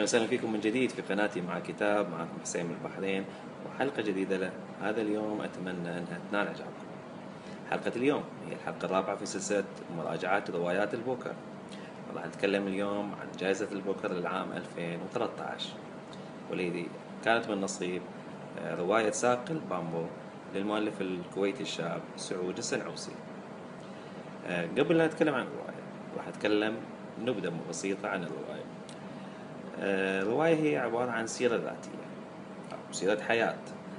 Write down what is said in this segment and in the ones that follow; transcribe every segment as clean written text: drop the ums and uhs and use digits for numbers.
وسهلا فيكم من جديد في قناتي مع كتاب. معكم حسين من البحرين وحلقة جديدة له هذا اليوم. أتمنى أنها تنال إعجابكم. حلقة اليوم هي الحلقة الرابعة في سلسلة مراجعات روايات البوكر. راح نتكلم اليوم عن جائزة البوكر للعام 2013 والذي كانت من نصيب رواية ساق البامبو للمؤلف الكويتي الشاب سعود السنعوسي. قبل لا نتكلم عن الرواية راح نبدأ بسيطة عن الرواية. الرواية هي عبارة عن سيرة ذاتية أو سيرة حياة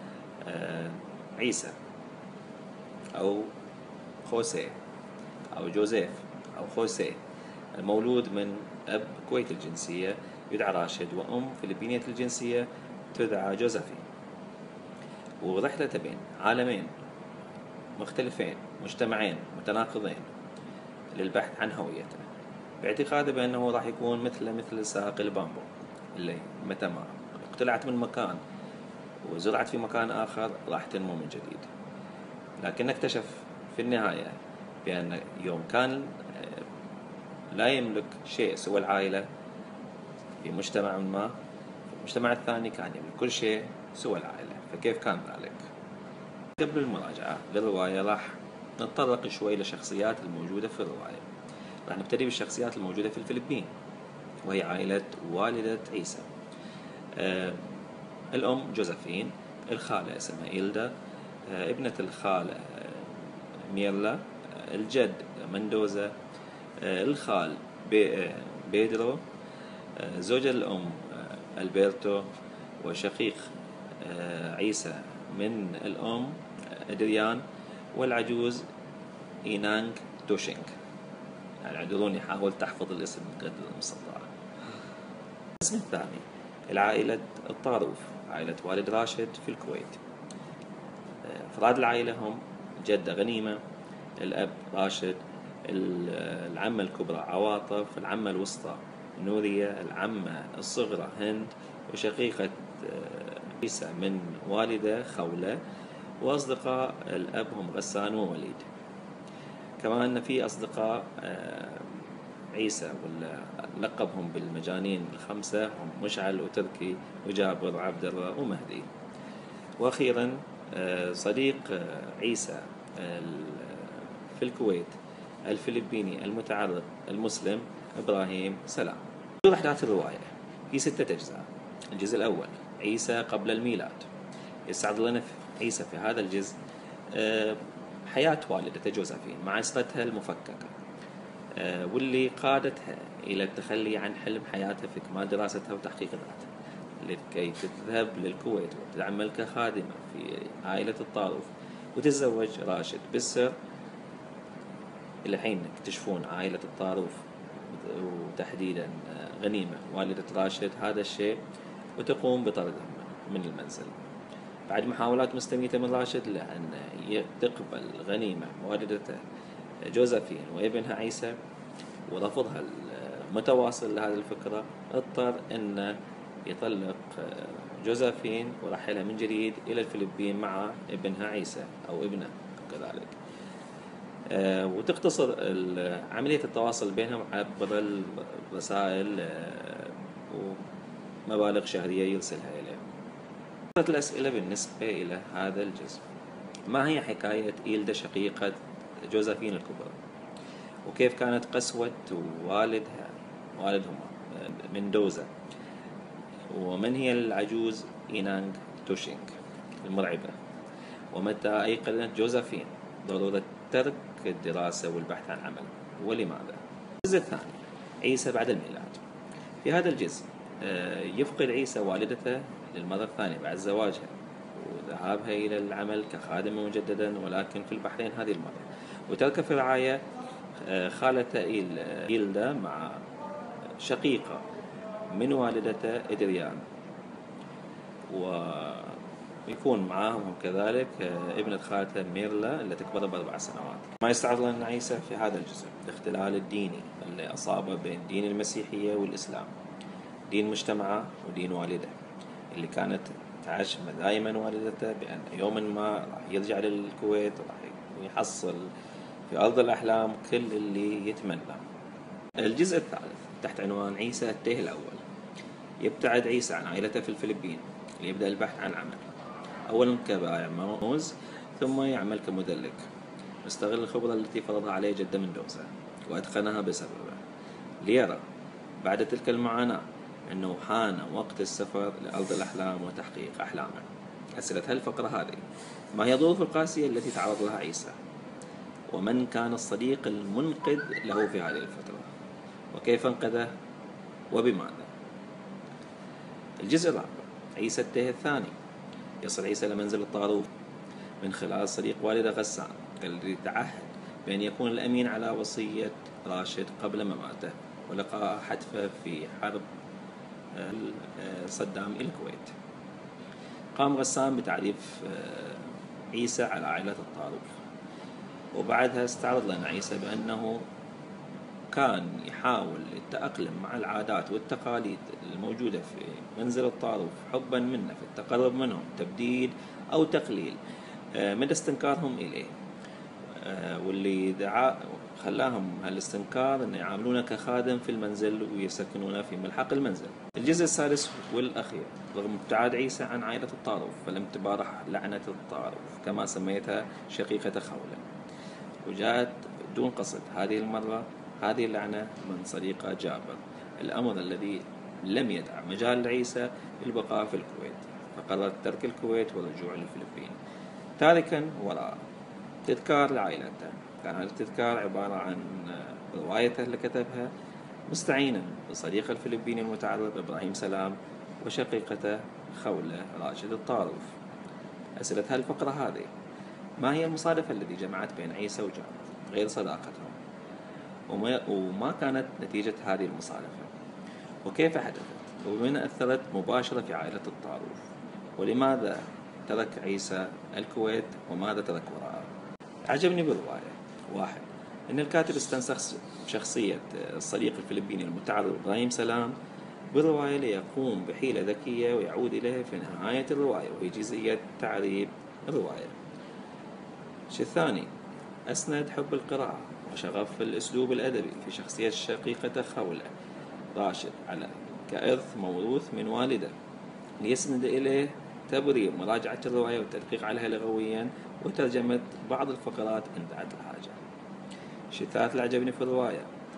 عيسى أو خوسيه أو جوزيف أو خوسيه، المولود من أب كويتي الجنسية يدعى راشد وأم فلبينية الجنسية تدعى جوزفين، ورحلته بين عالمين مختلفين مجتمعين متناقضين للبحث عن هويته، باعتقاده بأنه راح يكون مثل ساق البامبو اللي متى ما اقتلعت من مكان وزرعت في مكان آخر راح تنمو من جديد. لكن اكتشف في النهاية بأن يوم كان لا يملك شيء سوى العائلة في مجتمع ما، في المجتمع الثاني كان يملك كل شيء سوى العائلة، فكيف كان ذلك؟ قبل المراجعة للرواية راح نتطرق شوي للشخصيات الموجودة في الرواية. راح نبتدي بالشخصيات الموجودة في الفلبين، وهي عائلة والدة عيسى. الأم جوزفين، الخالة اسمها إيلدا، ابنة الخالة ميرلا، الجد مندوزا، الخال بيدرو، زوج الأم ألبرتو، وشقيق عيسى من الأم أدريان، والعجوز إينانغ توشينغ. يعني اعذروني حاول تحفظ الاسم قدر المستطاع. الاسم الثاني العائلة الطاروف، عائلة والد راشد في الكويت. أفراد العائلة هم الجدة غنيمة، الأب راشد، العمة الكبرى عواطف، العمة الوسطى نورية، العمة الصغرى هند، وشقيقة عيسى من والدة خولة، وأصدقاء الأب هم غسان ووليد. كما أن في أصدقاء عيسى ولقبهم بالمجانين الخمسة هم مشعل وتركي وجابر وعبد الله ومهدي. وأخيرا صديق عيسى في الكويت الفلبيني المتعرق المسلم إبراهيم سلام. أحداث الرواية في 6 أجزاء. الجزء الأول عيسى قبل الميلاد. يستعرض لنا عيسى في هذا الجزء حياة والدته جوزفين مع أسرتها المفككة، واللي قادتها إلى التخلي عن حلم حياتها في إكمال دراستها وتحقيق ذاتها لكي تذهب للكويت وتعمل كخادمة في عائلة الطاروف وتتزوج راشد بالسر. إلى حين يكتشفون عائلة الطاروف وتحديدا غنيمة والدة راشد هذا الشيء وتقوم بطردهم من المنزل بعد محاولات مستميتة من راشد لأن تقبل غنيمة والدته جوزفين وابنها عيسى، ورفضها المتواصل لهذه الفكرة اضطر أن يطلق جوزفين ورحلها من جديد إلى الفلبين مع ابنها عيسى أو ابنه كذلك. وتقتصر عملية التواصل بينهم عبر الرسائل ومبالغ شهرية يرسلها إليه. الأسئلة بالنسبة إلى هذا الجزء: ما هي حكاية إيلدا شقيقة جوزفين الكبرى؟ وكيف كانت قسوة والدهما مندوزا؟ ومن هي العجوز إينانغ توشينغ المرعبة؟ ومتى أيقنت جوزفين ضرورة ترك الدراسة والبحث عن عمل ولماذا؟ الجزء الثاني عيسى بعد الميلاد. في هذا الجزء يفقد عيسى والدته للمرة الثانية بعد زواجها وذهابها إلى العمل كخادمة مجددا، ولكن في البحرين هذه المرة، وترك في رعاية خالته إيلدا مع شقيقة من والدته إدريان، ويكون معاهم كذلك ابنة خالته ميرلا اللي تكبر ب4 سنوات. ما يستعرض لنا عيسى في هذا الجزء الاختلال الديني اللي أصابه بين دين المسيحية والإسلام، دين مجتمعه ودين والده اللي كانت تعشم دائما والدته بأن يوما ما راح يرجع للكويت وراح يحصل في أرض الأحلام كل اللي يتمنى. الجزء الثالث تحت عنوان عيسى التيه الأول. يبتعد عيسى عن عائلته في الفلبين ليبدأ البحث عن عمل، أولا كبائع موز، ثم يعمل كمدلك، مستغل الخبرة التي فرضها عليه جده مندوزا وأتقنها بسببه، ليرى بعد تلك المعاناة أنه حان وقت السفر لأرض الأحلام وتحقيق أحلامه. أسئلة هالفقرة هذه: ما هي الظروف القاسية التي تعرض لها عيسى؟ ومن كان الصديق المنقذ له في هذه الفترة؟ وكيف انقذه وبماذا؟ الجزء الرابع: عيسى التيه الثاني. يصل عيسى لمنزل الطاروف من خلال صديق والده غسان الذي تعهد بأن يكون الأمين على وصية راشد قبل مماته ولقاء حتفه في حرب صدام الكويت. قام غسان بتعريف عيسى على عائلة الطاروف، وبعدها استعرض لنا عيسى بأنه كان يحاول التأقلم مع العادات والتقاليد الموجودة في منزل الطاروف حبا منه في التقرب منهم، تبديل أو تقليل من استنكارهم إليه، واللي خلاهم هالاستنكار أن يعاملونه كخادم في المنزل ويسكنونه في ملحق المنزل. الجزء السادس والأخير: رغم ابتعاد عيسى عن عائلة الطاروف فلم تبارح لعنة الطاروف كما سميتها شقيقة خولة، وجاءت دون قصد هذه المرة هذه اللعنة من صديقه جابر، الأمر الذي لم يدع مجال لعيسى للبقاء في الكويت، فقرر ترك الكويت والرجوع للفلبين تاركا وراءه تذكار لعائلته. كان هذا التذكار عبارة عن روايته اللي كتبها مستعينا بصديقه الفلبيني المتعرب إبراهيم سلام وشقيقته خولة راشد الطاروف. أسئلة هالفقرة هذه: ما هي المصادفة التي جمعت بين عيسى وجابر غير صداقتهم؟ وما كانت نتيجة هذه المصادفة؟ وكيف حدثت؟ وبمن أثرت مباشرة في عائلة الطاروف؟ ولماذا ترك عيسى الكويت وماذا ترك وراءه؟ عجبني بالرواية: واحد، أن الكاتب استنسخ شخصية الصديق الفلبيني المتعرب إبراهيم سلام بالرواية ليقوم بحيلة ذكية ويعود إليها في نهاية الرواية، وهي جزئية تعريب الرواية. الشيء الثاني: أسند حب القراءة وشغف الأسلوب الأدبي في شخصية شقيقة خولة راشد على كإرث موروث من والده، ليسند إليه تبرير مراجعة الرواية والتدقيق عليها لغويا وترجمة بعض الفقرات عند الحاجة. الشيء الثالث اللي عجبني في الرواية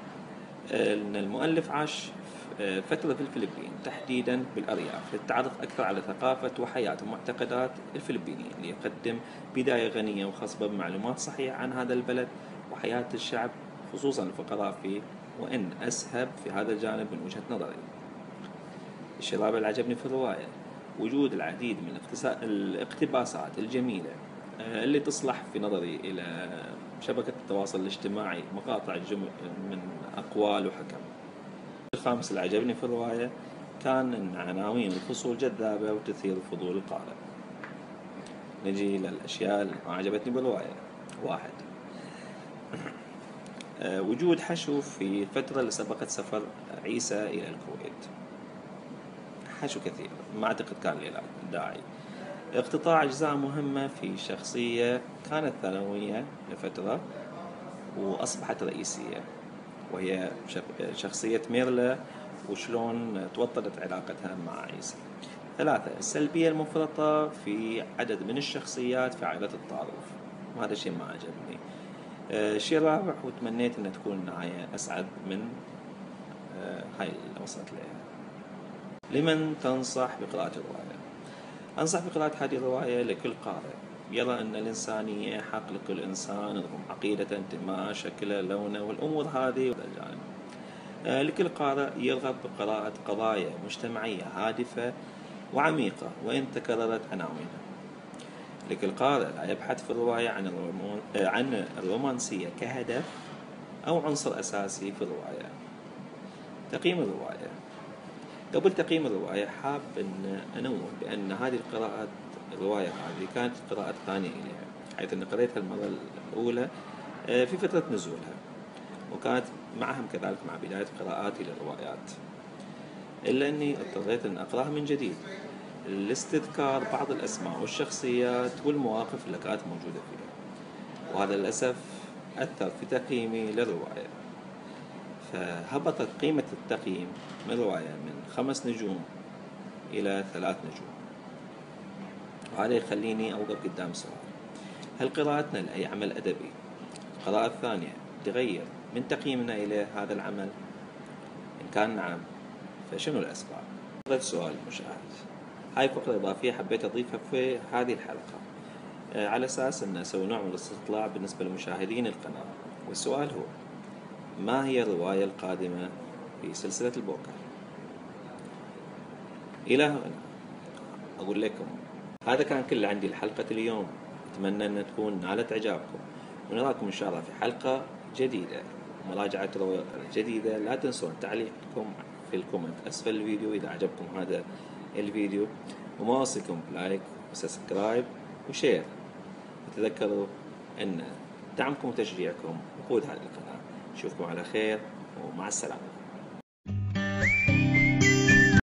أن المؤلف عاش فترة في الفلبين تحديدا بالأرياف للتعرف أكثر على ثقافة وحياة ومعتقدات الفلبينيين، ليقدم بداية غنية وخصبة بمعلومات صحيحة عن هذا البلد وحياة الشعب، خصوصا الفقراء فيه، وإن أسهب في هذا الجانب من وجهة نظري. الشيء الرابع اللي عجبني في الرواية وجود العديد من الاقتباسات الجميلة اللي تصلح في نظري إلى شبكة التواصل الاجتماعي، مقاطع من أقوال وحكم. الخامس اللي عجبني في الرواية كان أن عناوين الفصول جذابة وتثير فضول القارئ. نجي للأشياء اللي ما عجبتني بالرواية. واحد، وجود حشو في الفترة اللي سبقت سفر عيسى إلى الكويت، حشو كثير ما أعتقد كان له داعي. اقتطاع أجزاء مهمة في شخصية كانت ثانوية لفترة وأصبحت رئيسية، وهي شخصية ميرلا وشلون توطدت علاقتها مع عيسى. ثلاثة، السلبية المفرطة في عدد من الشخصيات في عائلة الطاروف، وهذا الشيء ما عجبني. الشيء الرابع، وتمنيت أن تكون النهاية أسعد من هاي اللي وصلت لها. لمن تنصح بقراءة الرواية؟ أنصح بقراءة هذه الرواية لكل قارئ يرى أن الإنسانية حق لكل إنسان رغم عقيدة، انتماء، شكله، لونه والأمور هذه والجانب. لكل قارئ يرغب بقراءة قضايا مجتمعية هادفة وعميقة وإن تكررت عناوينها. لكل قارئ لا يبحث في الرواية عن الرومانسية كهدف أو عنصر أساسي في الرواية. تقييم الرواية: قبل تقييم الرواية حاب أن أنوه بأن هذه الرواية هذه كانت قراءة ثانية إليها، حيث أن قريتها المرة الأولى في فترة نزولها، وكانت معهم كذلك مع بداية قراءاتي للروايات، إلا أني اضطريت أن أقرأها من جديد لاستذكار بعض الأسماء والشخصيات والمواقف اللي كانت موجودة فيها، وهذا للأسف أثر في تقييمي للرواية. فهبطت قيمة التقييم من الرواية من 5 نجوم إلى 3 نجوم. وهذا يخليني أوقف قدام سؤال: هل قراءتنا لأي عمل أدبي القراءة الثانية تغير من تقييمنا إلى هذا العمل؟ إن كان نعم، فشنو الأسباب؟ هذا السؤال المشاهد. هاي فقرة إضافية حبيت أضيفها في هذه الحلقة على أساس أن أسوي نوع من الاستطلاع بالنسبة لمشاهدين القناة. والسؤال هو: ما هي الرواية القادمة في سلسلة البوكر؟ إلى هنا أقول لكم هذا كان كل عندي لحلقة اليوم. أتمنى أن تكون نالت إعجابكم، ونراكم إن شاء الله في حلقة جديدة مراجعة رواية جديدة. لا تنسون تعليقكم في الكومنت أسفل الفيديو إذا عجبكم هذا الفيديو، وما أوصيكم بلايك وسبسكرايب وشير. وتذكروا أن دعمكم وتشجيعكم وقود هذه القناة. نشوفكم على خير ومع السلامة.